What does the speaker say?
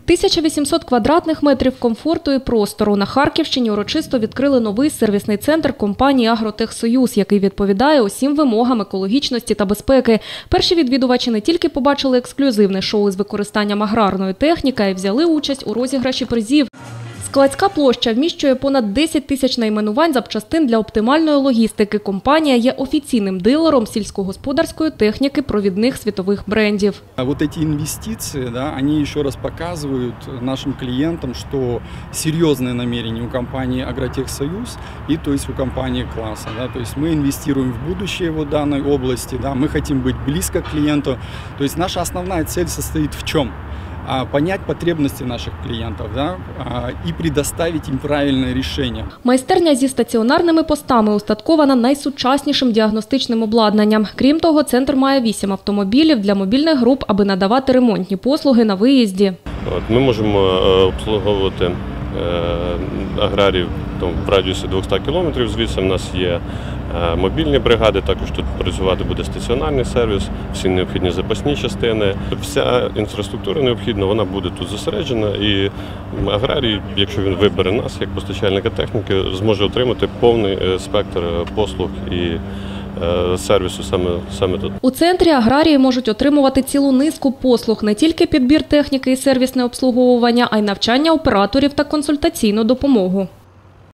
1800 квадратних метрів комфорту і простору. На Харківщині урочисто відкрили новий сервісний центр компанії «Агротехсоюз», який відповідає усім вимогам екологічності та безпеки. Перші відвідувачі не тільки побачили ексклюзивне шоу з використанням аграрної техніки, а й взяли участь у розіграші призів. Складська площа вміщує понад 10 тисяч найменувань запчастин для оптимальної логістики. Компанія є офіційним дилером сільськогосподарської техніки провідних світових брендів. Вот эти инвестиции, они еще раз показывают нашим клиентам, что серьезные намерения у компании «Агротехсоюз» и то есть у компании класса. То есть мы инвестируем в будущее в данной области, мы хотим быть близко к клиенту. То есть наша основная цель состоит в чем? Понять потребности наших клиентов и предоставить им правильное решение. Майстерня зі стаціонарними постами устаткована найсучаснішим діагностичним обладнанням. Крім того, центр має 8 автомобілів для мобільних груп, аби надавати ремонтні послуги на виїзді. Ми можемо обслуговувати аграріїв в радіусі 200 кілометрів. Звідси в нас є мобільні бригади, також тут працювати буде стаціонарний сервіс, всі необхідні запасні частини. Вся інфраструктура необхідна, вона буде тут зосереджена, і аграрій, якщо він вибере нас як постачальника техніки, зможе отримати повний спектр послуг і сервісу саме тут. У центрі аграрії можуть отримувати цілу низку послуг, не тільки підбір техніки і сервісне обслуговування, а й навчання операторів та консультаційну допомогу.